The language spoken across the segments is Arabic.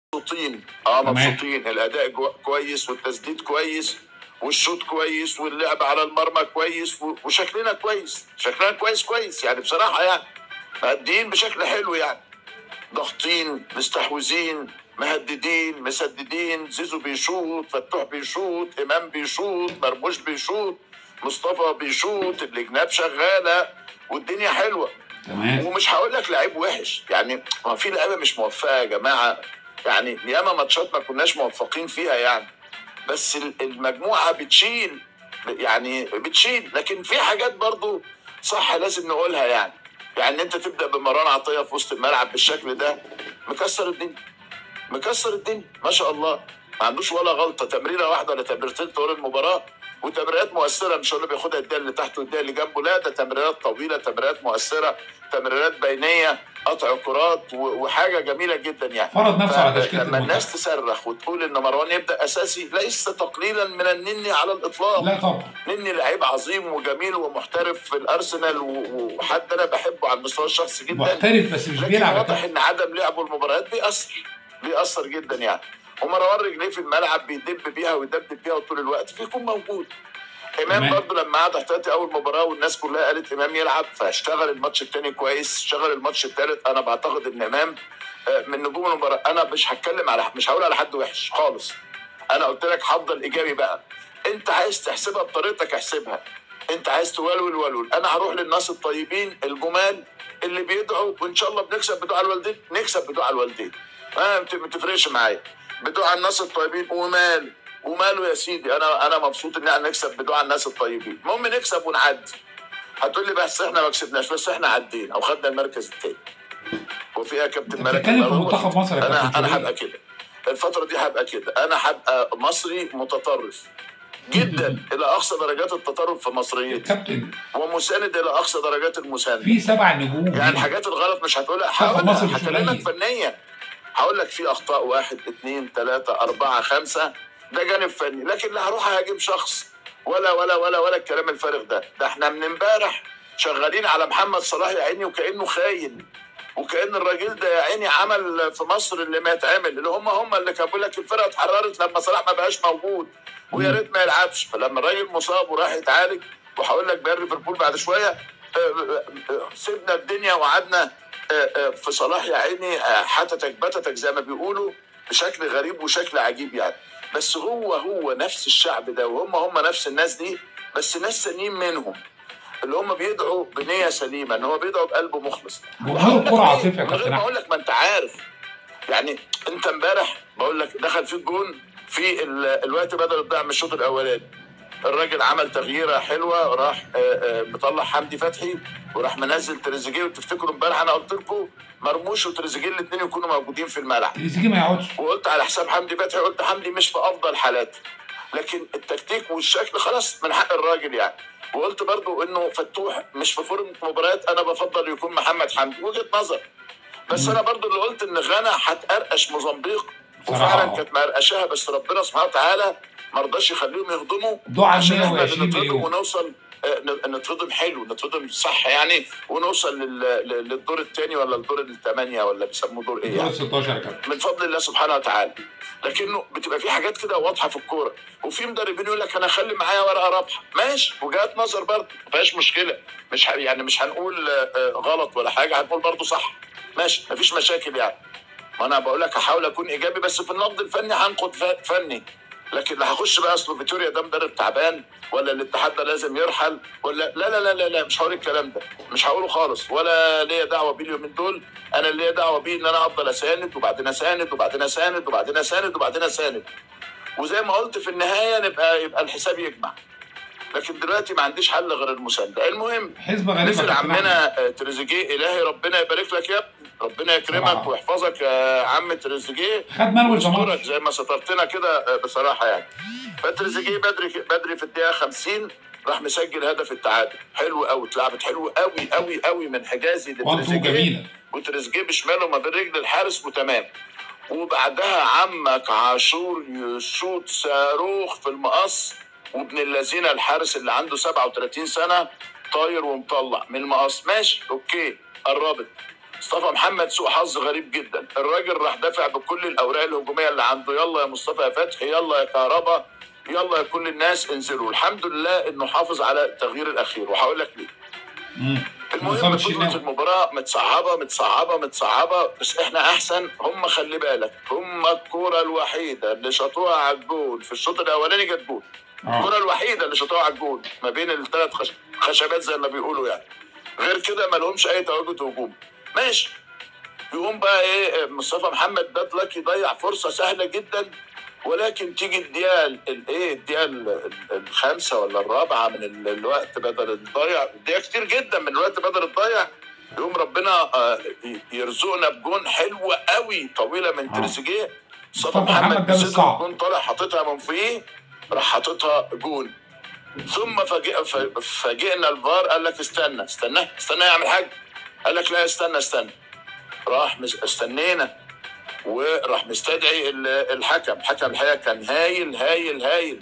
مبسوطين تمام. مبسوطين. الاداء كويس، والتسديد كويس، والشوط كويس، واللعب على المرمى كويس، وشكلنا كويس، شكلنا كويس يعني بصراحه، يعني مادين بشكل حلو، يعني ضاغطين، مستحوذين، مهددين، مسددين. زيزو بيشوط، فتوح بيشوط، امام بيشوط، مرموش بيشوط، مصطفى بيشوط، الجناب شغاله، والدنيا حلوه. تمام. ومش هقول لك لعيب وحش، يعني ما في لعيبه مش موفقه يا جماعه، يعني ياما ماتشات ما كناش موفقين فيها يعني، بس المجموعه بتشيل، يعني بتشيل. لكن في حاجات برضو صح لازم نقولها، يعني انت تبدا بمروان عطيه في وسط الملعب بالشكل ده، مكسر الدنيا، مكسر الدنيا ما شاء الله، ما عندوش ولا غلطه، تمريره واحده ولا تمريرتين طول المباراه، وتمريرات مؤثره. مش هو اللي بياخدها الدقيقه اللي تحت والدقيقه اللي جنبه، لا ده تمريرات طويله، تمريرات مؤثره، تمريرات بينيه، قطع كرات، وحاجه جميله جدا يعني. فرض نفسه على تشكيله لما الناس المنتخب. تصرخ وتقول ان مروان يبدا اساسي، ليس تقليلا من النني على الاطلاق. لا طبعا. نني لعيب عظيم وجميل ومحترف في الارسنال، وحد انا بحبه على المستوى الشخصي جدا، محترف بس مش بيلعب. لكن واضح ان عدم لعبه المباريات بيأثر جدا يعني. ومروان رجليه في الملعب بيدب بيها ويدبدب بيها طول الوقت، فيكون موجود. امام برضو لما قعد احتياطي اول مباراه والناس كلها قالت امام يلعب، فاشتغل الماتش الثاني كويس، اشتغل الماتش الثالث. انا بعتقد ان امام من نجوم المباراه. انا مش مش هقول على حد وحش خالص، انا قلت لك هفضل ايجابي بقى. انت عايز تحسبها بطريقتك احسبها، انت عايز تولول، انا هروح للناس الطيبين الجمال اللي بيدعوا، وان شاء الله بنكسب بدعاء الوالدين، نكسب بدعاء الوالدين، ما تفرقش معايا، بدعاء الناس الطيبين. وماله يا سيدي، انا مبسوط ان احنا نكسب بدعاء الناس الطيبين، المهم نكسب ونعدي. هتقول لي بس احنا ما كسبناش، بس احنا عدينا او خدنا المركز الثاني. وفيها كابتن ملك، بتتكلم في منتخب مصر يا كابتن. انا هبقى كده الفتره دي، هبقى كده، انا هبقى مصري متطرف جدا الى اقصى درجات التطرف في مصريتي كابتن، ومساند الى اقصى درجات المسانده. في 7 نجوم يعني الحاجات الغلط مش هتقولها، هكلمك فنيا، هقول لك في اخطاء 1 2 3 4 5، ده جانب فني. لكن لا هروح اهاجم شخص ولا الكلام الفارغ ده احنا من امبارح شغالين على محمد صلاح يا عيني، وكانه خاين، وكان الراجل ده يا عيني عمل في مصر اللي ما يتعمل، اللي هم اللي كانوا بيقول لك الفرقه اتحررت لما صلاح ما بقاش موجود ويا ريت ما يلعبش. فلما الراجل مصاب وراح يتعالج، وهقول لك بقى ليفربول بعد شويه، سيبنا الدنيا وقعدنا في صلاح يا عيني حتتك بتتك زي ما بيقولوا، بشكل غريب وشكل عجيب يعني. بس هو نفس الشعب ده، وهم نفس الناس دي، بس ناس ثانيين منهم اللي هم بيدعوا بنيه سليمه، ان هو بيدعوا بقلب مخلص. جمهور الكره عاطفي يا كابتن. من غير ما اقول لك، ما انت عارف يعني، انت امبارح بقول لك دخل فيك جون في الوقت بدل الضيع من الشوط الاولاني، الراجل عمل تغييره حلوه، راح مطلع حمدي فتحي وراح منزل تريزيجيه. وتفتكروا امبارح انا قلت لكم مرموش وتريزيجيه الاثنين يكونوا موجودين في الملعب، تريزيجيه ما يقعدش، وقلت على حساب حمدي فتحي، قلت حمدي مش في افضل حالاته، لكن التكتيك والشكل خلاص من حق الراجل يعني. وقلت برضو انه فتوح مش في فورم مباريات، انا بفضل يكون محمد حمدي، وجهه نظر. بس انا برضو اللي قلت ان غانا هتقرقش موزمبيق، وفعلا كانت مقرقشاها، بس ربنا سبحانه وتعالى ما رضاش يخليهم يهضموا عشان احنا بنطردهم ونوصل نطردهم حلو، نطردهم صح يعني، ونوصل للدور الثاني ولا الدور الثمانيه ولا بيسموه دور ايه يعني، 16 يا كابتن، من فضل الله سبحانه وتعالى. لكنه بتبقى في حاجات كده واضحه في الكوره، وفي مدربين يقول لك انا اخلي معايا ورقه رابحه، ماشي، وجهات نظر برضه ما فيهاش مشكله، مش هنقول غلط ولا حاجه، هنقول برضه صح، ماشي، ما فيش مشاكل يعني. ما انا بقول لك هحاول اكون ايجابي، بس في النقد الفني هنقد فني. لكن لا هخش بقى اصل فيتوريا ده مدرب تعبان، ولا الاتحاد ده لازم يرحل، ولا لا لا لا لا, لا مش هقول الكلام ده، مش هقوله خالص، ولا ليا دعوه بيه اليومين دول. انا اللي ليا دعوه بيه ان انا افضل اساند، وبعدين اساند، وبعدين اساند، وبعدين اساند، وبعدين اساند، وزي ما قلت في النهايه يبقى الحساب يجمع. لكن دلوقتي ما عنديش حل غير المسانده. المهم نزل عمنا تريزيجيه، الهي ربنا يبارك لك يا ابني، ربنا يكرمك ويحفظك يا عم تريزيجيه، خد مانويل ويسترك زي ما سترتنا كده بصراحه يعني. فتريزيجيه بدري في الدقيقه 50 راح مسجل هدف التعادل، حلو قوي، اتلعبت حلو قوي قوي قوي من حجازي لتريزيجيه، وتريزيجيه بشماله ما بين رجل الحارس وتمام. وبعدها عمك عاشور يشوط صاروخ في المقص، وابن الذين الحارس اللي عنده 37 سنه طاير ومطلع من المقص، ماشي اوكي، قربت، مصطفى محمد سوء حظ غريب جدا، الراجل راح دافع بكل الاوراق الهجوميه اللي عنده، يلا يا مصطفى يا فتحي، يلا يا كهربا، يلا يا كل الناس انزلوا. الحمد لله انه حافظ على التغيير الاخير، وهقول لك ليه. المهم بطولة المباراة متصعبة، بس احنا احسن. هم خلي بالك، هم الكرة الوحيدة اللي شاطوها على الجول في الشوط الاولاني جت جول. الكرة الوحيدة اللي شاطوها على الجول ما بين الثلاث خشبات زي ما بيقولوا يعني. غير كده ما لهمش اي تواجد هجوم. ماشي. يقوم بقى ايه مصطفى محمد باد لك يضيع فرصة سهلة جدا، ولكن تيجي الدقيقة الخامسة ولا الرابعة من الوقت بدل الضايع، دقيقة كتير جدا من الوقت بدل الضايع، يقوم ربنا يرزقنا بجون حلوة قوي طويلة من تريزيجيه. مصطفى محمد بصدره الجون طالع حاططها من فوقيه، راح حاططها جون. ثم فاجئنا الفار، قال لك استنى يعمل حاجة، قال لك لا استنى، راح استنينا وراح مستدعي الحكم الحقيقه كان هايل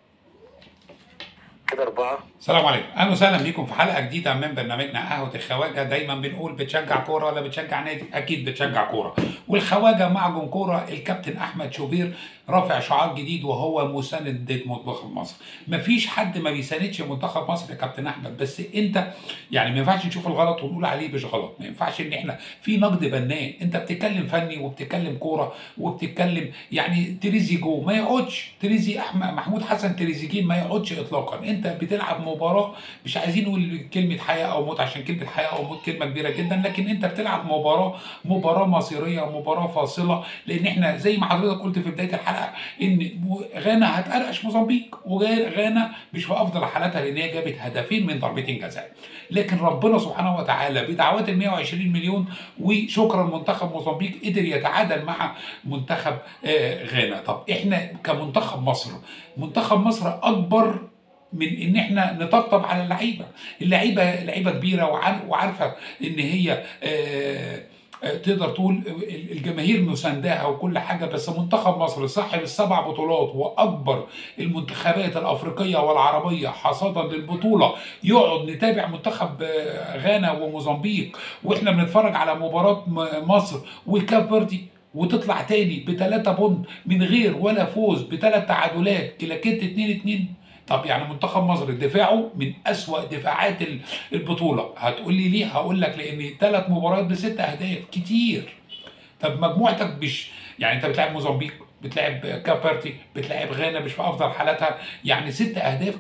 كده 4. السلام عليكم، اهلا وسهلا بيكم في حلقه جديده من برنامجنا قهوه الخواجه. دايما بنقول بتشجع كوره ولا بتشجع نادي؟ اكيد بتشجع كوره. والخواجه معجون كوره الكابتن احمد شوبير رافع شعار جديد وهو مساند منتخب مصر. مفيش حد ما بيساندش منتخب مصر يا كابتن احمد، بس انت يعني ما ينفعش نشوف الغلط ونقول عليه مش غلط، ما ينفعش ان احنا في نقد بناء. انت بتتكلم فني وبتتكلم كوره وبتتكلم يعني تريزيجو ما يقعدش، محمود حسن تريزيجيه ما يقعدش اطلاقا. انت بتلعب مباراه، مش عايزين نقول كلمه حياه او موت عشان كلمه حياه او موت كلمه كبيره جدا، لكن انت بتلعب مباراه مصيريه، مباراه فاصله. لان احنا زي ما حضرتك قلت في بدايه الحلقه ان غانا هتقرقش موزمبيق، وغانا مش في افضل حالاتها لان هي جابت هدفين من ضربتين جزاء، لكن ربنا سبحانه وتعالى بدعوات ال 120 مليون وشكرا منتخب موزمبيق قدر يتعادل مع منتخب غانا. طب احنا كمنتخب مصر، منتخب مصر اكبر من ان احنا نطبطب على اللعيبه لعيبه كبيره وعارفه ان هي تقدر تقول الجماهير مسانداها وكل حاجه، بس منتخب مصر صاحب ال7 بطولات واكبر المنتخبات الافريقيه والعربيه حصادا للبطوله، يقعد نتابع منتخب غانا وموزمبيق واحنا بنتفرج على مباراه مصر وكاب فيردي وتطلع تاني ب3 بونت من غير ولا فوز، ب3 تعادلات، كلاكيت 2-2. طب يعني منتخب مصر دفاعه من أسوأ دفاعات البطولة. هتقول لي ليه؟ هقول لك لأن 3 مباريات ب6 أهداف كتير. طب مجموعتك مش يعني أنت بتلعب موزمبيق، بتلعب كابرتي، بتلعب غانا مش في أفضل حالاتها، يعني 6 أهداف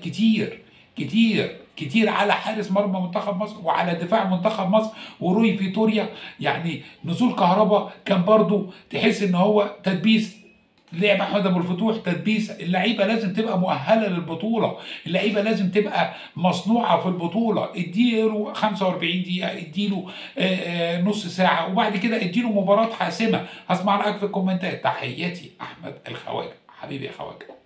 كتير على حارس مرمى منتخب مصر وعلى دفاع منتخب مصر وروي فيتوريا. يعني نزول كهربا كان برضو تحس ان هو تدبيس، لعب احمد ابو الفتوح تدبيس. اللعيبه لازم تبقى مؤهله للبطوله، اللعيبه لازم تبقى مصنوعه في البطوله. اديله 45 دقيقه، اديله نص ساعه، وبعد كده اديله مباراه حاسمه. هسمع رايك في الكومنتات. تحياتي احمد الخواجه، حبيبي يا خواجه.